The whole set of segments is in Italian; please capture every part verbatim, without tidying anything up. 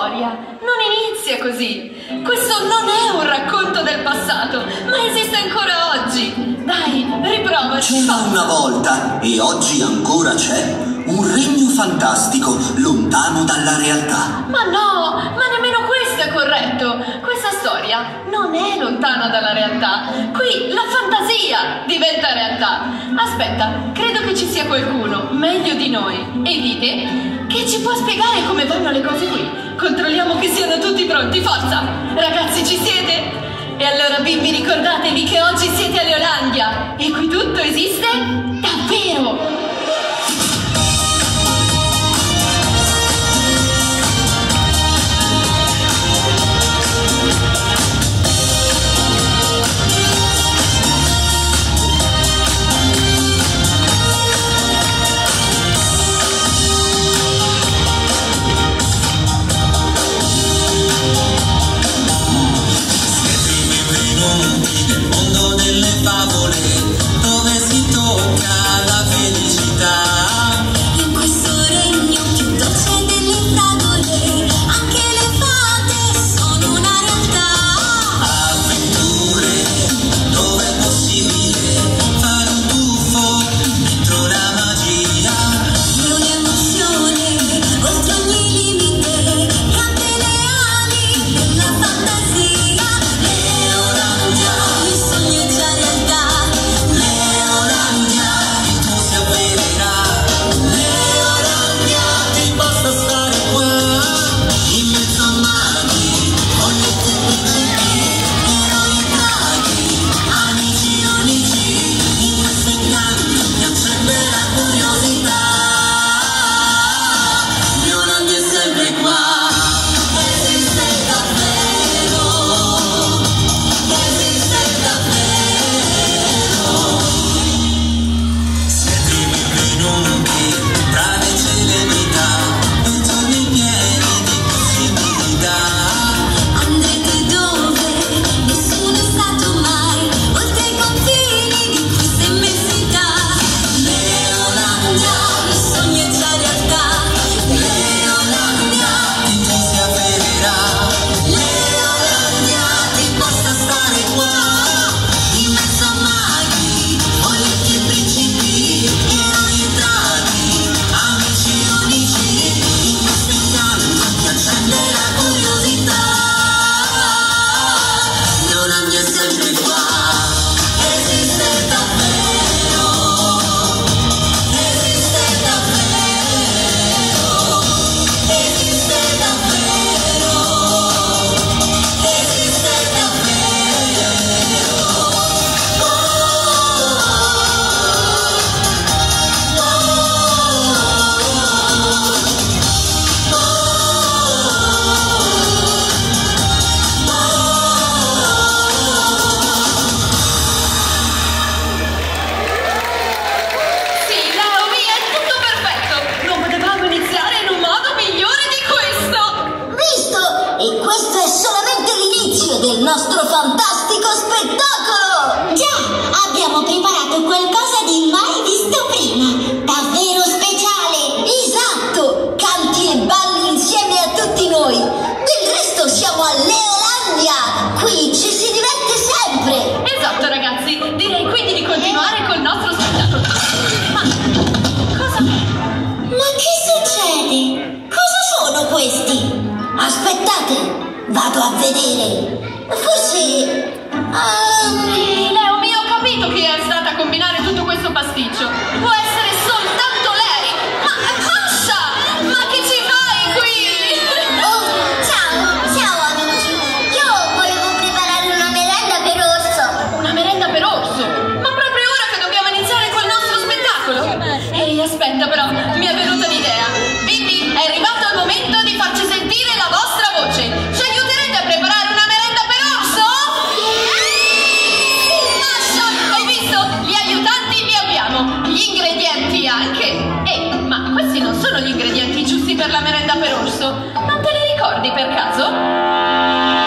storia non inizia così. Questo non è un racconto del passato, ma esiste ancora oggi. Dai, riprovaci. C'era una volta, e oggi ancora c'è, un regno fantastico, lontano dalla realtà. Ma no, ma nemmeno questo è corretto. Questa storia non è lontana dalla realtà. Qui la fantasia diventa realtà. Aspetta, credo che ci sia qualcuno meglio di noi, e dite, che ci può spiegare come vanno le cose qui. Controlliamo che siano tutti pronti, forza! Ragazzi, ci siete? E allora bimbi, ricordatevi che oggi siete a Leolandia e qui tutto esiste davvero! Nel mondo delle favole, dove si tocca la felicità. In questo regno più dolce delle fragole, anche le fate sono una realtà. Avventure, dove è possibile fare un tuffo dentro la magia. È un'emozione, oltre ogni limite, cambia le ali della fantasia. Del nostro fantastico spettacolo! Già, abbiamo preparato qualcosa di mai visto prima, davvero speciale! Esatto! Canti e balli insieme a tutti noi! Del resto siamo a Leolandia! Qui ci si diverte sempre! Esatto, ragazzi, direi quindi di continuare col nostro spettacolo. Ma cosa? Ma che succede? Cosa sono questi? Aspettate! Vado a vedere! Forse... Um... Leo mio, ho capito chi è stata a combinare tutto questo pasticcio. Può essere soltanto lei. Ma Masha, ma che ci fai qui? Oh, ciao, ciao amici. Io volevo preparare una merenda per Orso. Una merenda per Orso? Ma proprio ora che dobbiamo iniziare col nostro spettacolo? Ehi, aspetta però, mi è venuta un'idea. Bimbi, è arrivato il momento di farci sentire la vostra voce. Ci aiuterete a preparare una merenda per Orso? Masha, hai visto? Gli aiutanti li abbiamo, gli ingredienti anche. Eh, ma questi non sono gli ingredienti giusti per la merenda per Orso. Non te li ricordi per caso?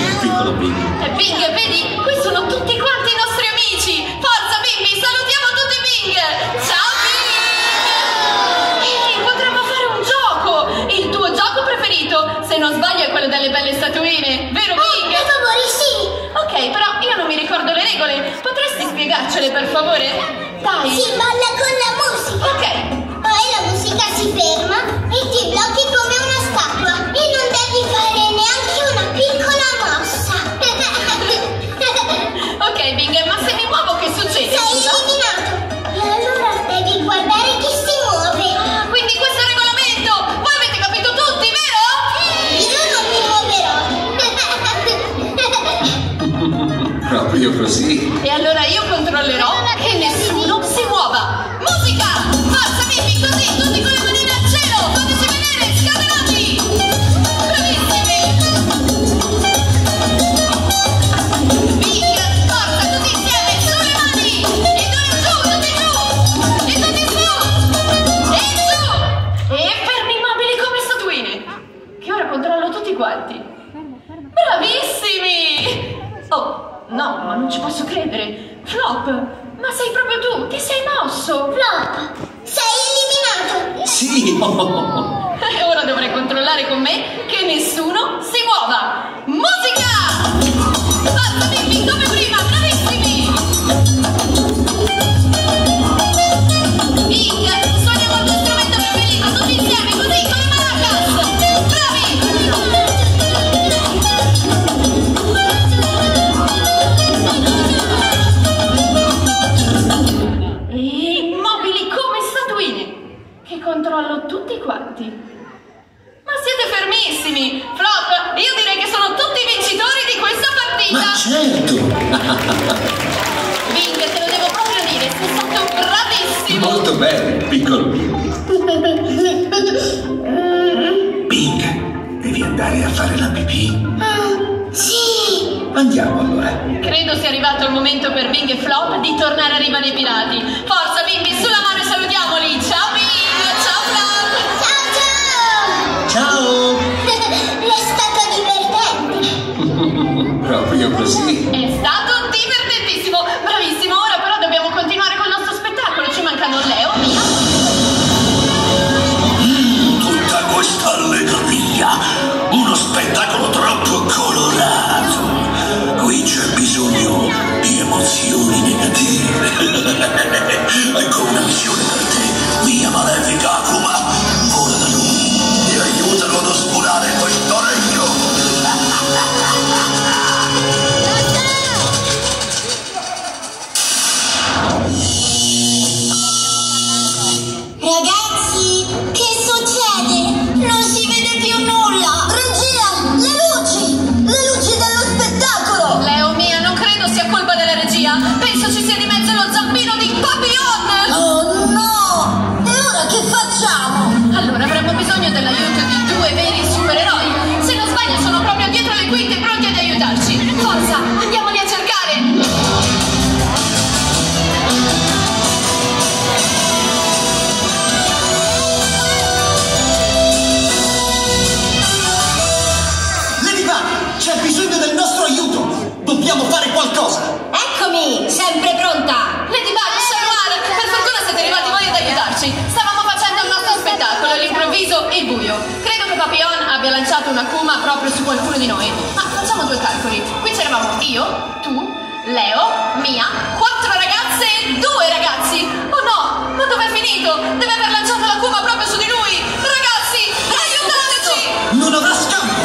piccolo Bing. E Bing, vedi? Qui sono tutti quanti i nostri amici. Forza Bimbi, salutiamo tutti Bing. Ciao Bing. Ehi, potremmo fare un gioco. Il tuo gioco preferito, se non sbaglio, è quello delle belle statuine, vero Bing? Per favore, sì. Ok, però io non mi ricordo le regole. Potresti spiegarcele per favore? Dai. Si balla con la musica. Ok. Poi la musica si ferma e ti blocchi come una statua e non devi fare neanche una piccola mossa. Ok Bing, ma se mi muovo che succede? Sei Scusa? eliminato. E allora devi guardare chi si muove. Ah, quindi questo è il regolamento. Voi avete capito tutti, vero? Io non mi muoverò. Proprio così. E allora io controllerò che nessuno si muova. Musica! Forza Bimbi, così, tutti con le manine al cielo! Fateci vedere, scatenati! Bravissimi! Bing, forza, tutti insieme, sulle mani! E noi giù, tutti giù! E tutti su! E giù! E fermi immobili come statuine! Che ora controllo tutti quanti. Bravissimi! Oh, no, ma non ci posso credere. Flop, ma sei proprio tu, ti sei mosso. Flop, sei eliminato. Sì. E ora dovrei controllare con me che nessuno si muova. Musica! Forza Bimbi, come prima, bravissimi! Bing, suoniamo il tuo strumento preferito, tutti insieme, così, come maracas! Bravi! E immobili come statuine, che controllo tutti quanti. Ma siete fermissimi! Flop, io direi che sono tutti vincitori di questa partita! Ma certo. Bing, te lo devo proprio dire, sei stato bravissimo! Molto bene, piccolo Bing. Bing, devi andare a fare la pipì? Sì. Andiamo allora. Credo sia arrivato il momento per Bing e Flop di tornare a riva dei pirati. Forza Bimbi, sulla mano e salutiamoli! Ciao Bing! Ciao Flop! Ciao, Ciao. ciao. È stato divertente. Proprio così. È stato divertentissimo! Bravissimo! Ora però dobbiamo continuare col nostro spettacolo. Ci mancano Leo, Mia. Tutta questa allegria, uno spettacolo troppo colorato. Qui c'è bisogno di emozioni negative. Ecco una missione per te, mia malefica Akuma. Vola da lui e aiutalo ad oscurare questo regno. Ragazzi, che succede? Non si vede più nulla. Regia, le luci, le luci dello spettacolo. Leo, Mia, non credo sia colpa della regia. Penso ci sia di mezzo lo zampino di Papillon! Oh no! E ora che facciamo? Allora avremmo bisogno dell'aiuto di due veri supereroi. Se non sbaglio sono proprio dietro le quinte pronti ad aiutarci. Forza, andiamoli a cercare! Ladybug, c'è bisogno del nostro aiuto. Dobbiamo fare qualcosa. Eccomi, sempre pronta. Ladybug, Chat Noir, per fortuna siete arrivati voi ad aiutarci. Stavamo facendo il nostro spettacolo, all'improvviso e buio. Credo che Papillon abbia lanciato una Kuma proprio su qualcuno di noi. Ma facciamo due calcoli. Qui c'eravamo io, tu, Leo, Mia, quattro ragazze e due ragazzi. Oh no, ma dov'è finito? Deve aver lanciato la Kuma proprio su di lui. Ragazzi, aiutateci! Non avrà scampo.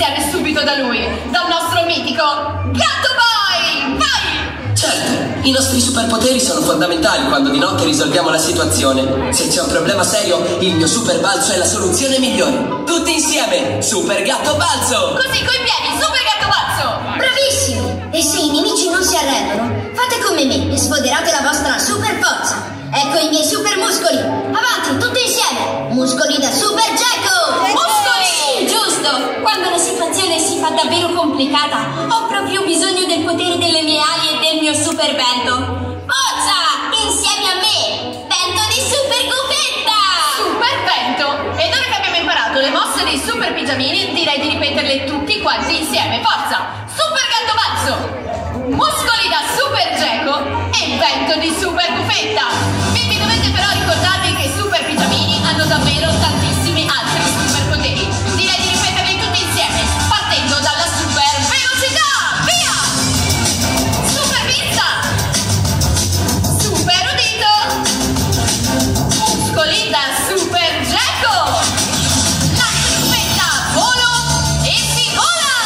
insieme subito da lui, dal nostro mitico Gatto Boy! Vai! Certo, i nostri superpoteri sono fondamentali quando di notte risolviamo la situazione. Se c'è un problema serio, il mio super balzo è la soluzione migliore. Tutti insieme, Super Gatto Balzo! Così, coi piedi, Super Gatto Balzo! Bravissimi! E se i nemici non si arrendono, fate come me e sfoderate la vostra super forza. Ecco i miei super muscoli. Avanti, tutti insieme. Muscoli da Super Gecko! Muscoli! Giusto! Quando la situazione si fa davvero complicata, ho proprio bisogno del potere delle mie ali e del mio super vento. Forza! Insieme a me! Vento di Super Gufetta! Super vento! Ed ora che abbiamo imparato le mosse dei super pigiamini, direi di ripeterle tutti quanti insieme. Forza! Super Gatto Balzo! Muscoli da Super Gecko e vento di Super Gufetta! Vi dovete però ricordarvi che i super pigiamini hanno davvero tantissimi altri superpoteri. Direi di ripeterli tutti insieme, partendo dalla super velocità! Via! Super vista! Super udito! Muscoli da Super Gecko! La gufetta, volo e si vola!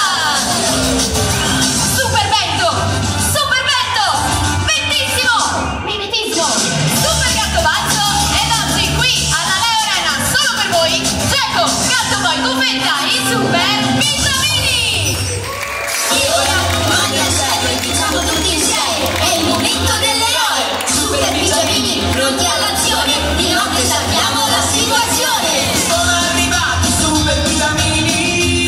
Super vento! Super vento! Ventissimo! Mimetismo! Super Gatto Balzo! Ed oggi qui alla Leo Arena, solo per voi, Gecko, Gatto Boy, Gufetta, i super pigiamini! E ora, mani al cielo e diciamo tutti insieme. È il momento dell'eroe. Super pigiamini, pronti all'azione. Di notte sappiamo la situazione. Sono arrivati i super pigiamini.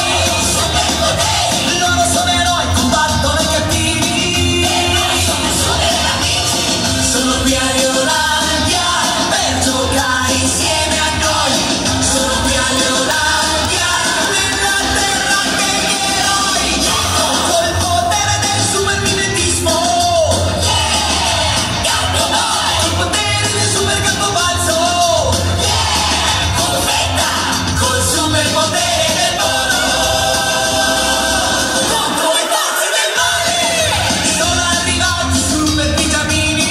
Loro sono eroi, combattono i cattivi. Sono qui a Leolandia per giocare insieme a noi. Sono qui a Leolandia, nella terra degli eroi. Con il potere del super mimetismo. Gatto Boy! Col potere del super gatto balzo. Gufetta! Col super potere del volo. Contro le forze del male. Sono arrivati i super pigiamini.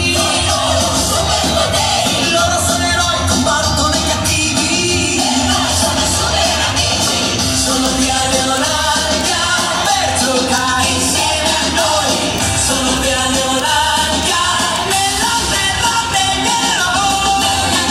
Loro sono eroi, combattono i cattivi. Sono super amici. Sono qui a Leolandia per giocare insieme a noi. Sono qui a Leolandia, nella terra degli eroi.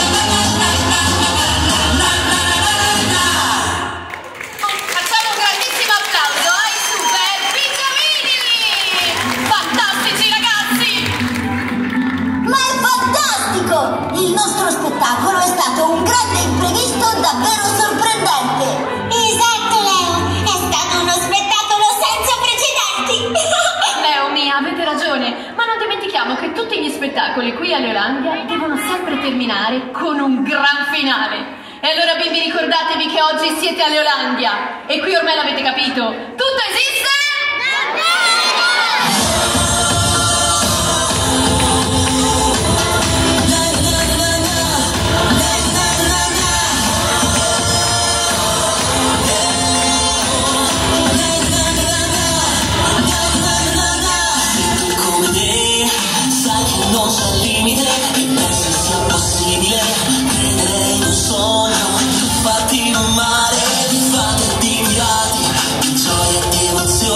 Facciamo un grandissimo applauso ai super pigiamini! Fantastici ragazzi! Ma è fantastico! Il nostro spettacolo è stato un grande imprevisto davvero sorprendente. Esatto, Leo! È stato uno spettacolo senza precedenti! Leo mia, avete ragione, ma non dimentichiamo che tutti gli spettacoli qui a Leolandia devono sempre terminare con un gran finale. E allora bimbi, ricordatevi che oggi siete a Leolandia e qui ormai l'avete capito, tutto esiste? Come te, sai che non c'è limite e pensi sia possibile credere in un sogno, farti in un mare di fate e di pirati, di gioia e di emozioni.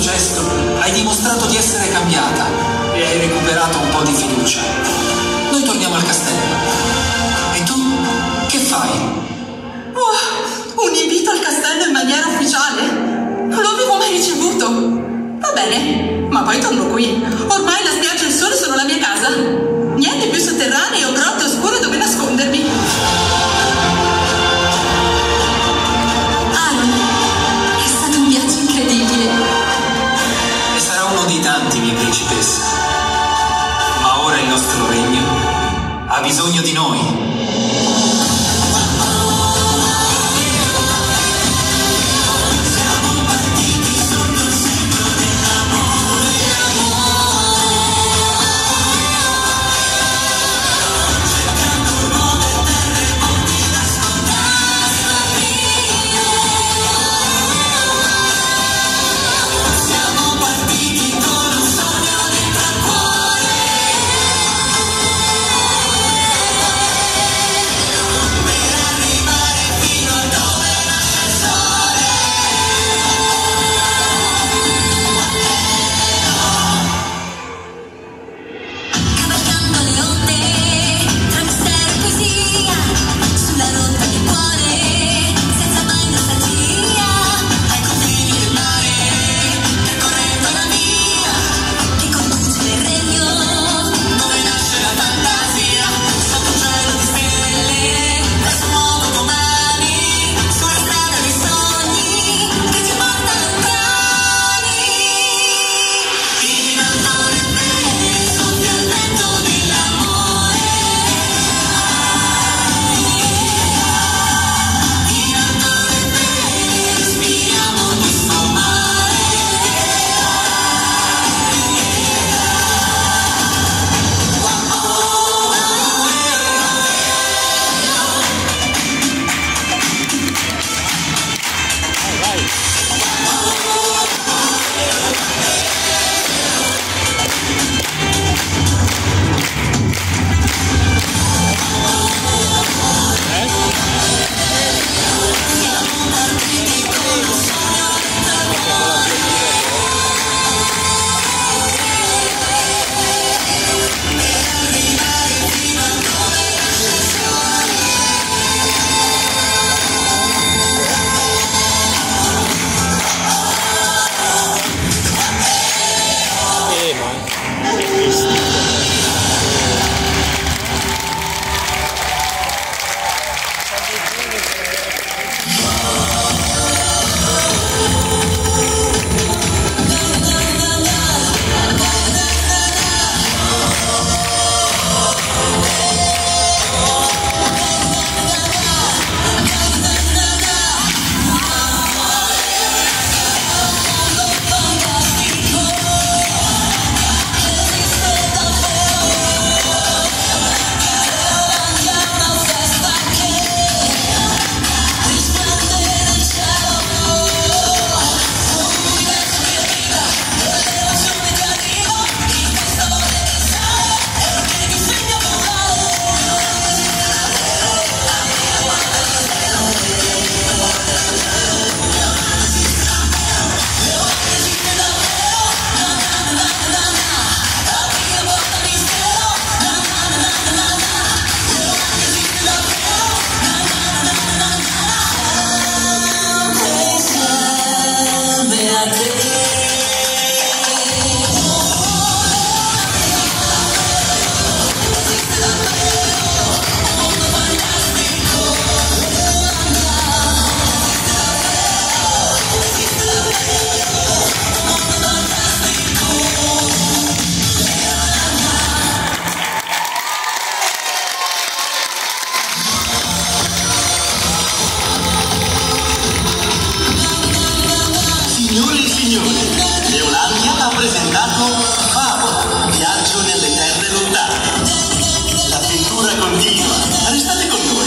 gesto hai dimostrato di essere cambiata e hai recuperato un po' di fiducia. Noi torniamo al castello. E tu che fai? Oh, un invito al castello in maniera ufficiale? Non lo avevo mai ricevuto. Va bene, ma poi torno qui. Ormai la spiaggia e il sole sono la mia casa. Niente più sotterranei o grotte oscure dove nascondermi. Aaron, è stato un viaggio incredibile. E sarà uno dei tanti, mia principessa. Ma ora il nostro regno ha bisogno di noi. L'avventura continua. Restate con noi.